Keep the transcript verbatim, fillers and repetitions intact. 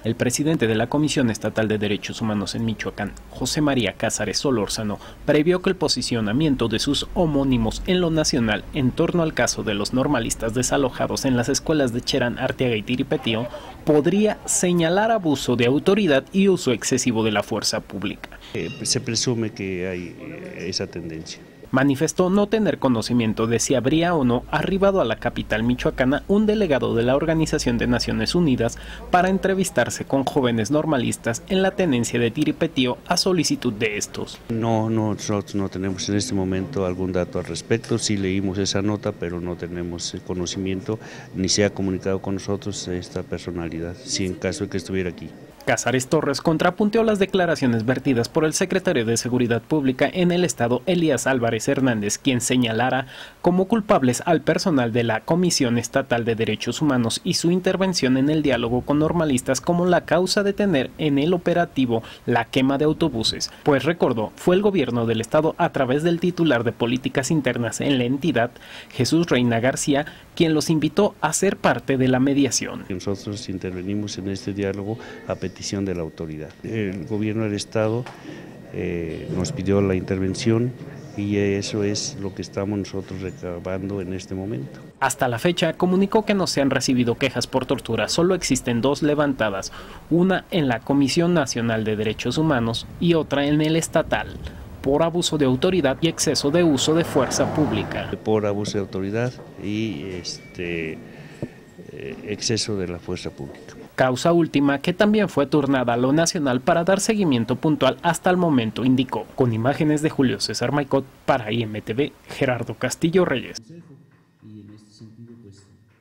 El presidente de la Comisión Estatal de Derechos Humanos en Michoacán, José María Cázares Solórzano, previó que el posicionamiento de sus homónimos en lo nacional en torno al caso de los normalistas desalojados en las escuelas de Cherán, Arteaga y Tiripetío podría señalar abuso de autoridad y uso excesivo de la fuerza pública. Eh, se presume que hay eh, esa tendencia. Manifestó no tener conocimiento de si habría o no arribado a la capital michoacana un delegado de la Organización de Naciones Unidas para entrevistarse con jóvenes normalistas en la tenencia de Tiripetío a solicitud de estos. No, no, nosotros no tenemos en este momento algún dato al respecto. Sí leímos esa nota, pero no tenemos conocimiento ni se ha comunicado con nosotros esta personalidad, si en caso de que estuviera aquí. Cázares Torres contrapunteó las declaraciones vertidas por el secretario de Seguridad Pública en el estado, Elías Álvarez Hernández, quien señalara como culpables al personal de la Comisión Estatal de Derechos Humanos y su intervención en el diálogo con normalistas como la causa de tener en el operativo la quema de autobuses, pues recordó, fue el gobierno del estado a través del titular de Políticas Internas en la entidad, Jesús Reina García, quien los invitó a ser parte de la mediación. Nosotros intervenimos en este diálogo a petición de la autoridad. El gobierno del estado eh, nos pidió la intervención y eso es lo que estamos nosotros recabando en este momento. Hasta la fecha comunicó que no se han recibido quejas por tortura, solo existen dos levantadas, una en la Comisión Nacional de Derechos Humanos y otra en el estatal, por abuso de autoridad y exceso de uso de fuerza pública. Por abuso de autoridad y este, eh, exceso de la fuerza pública. Causa última que también fue turnada a lo nacional para dar seguimiento puntual hasta el momento, indicó. Con imágenes de Julio César Maicot para I M T V, Gerardo Castillo Reyes. Y en este sentido, pues,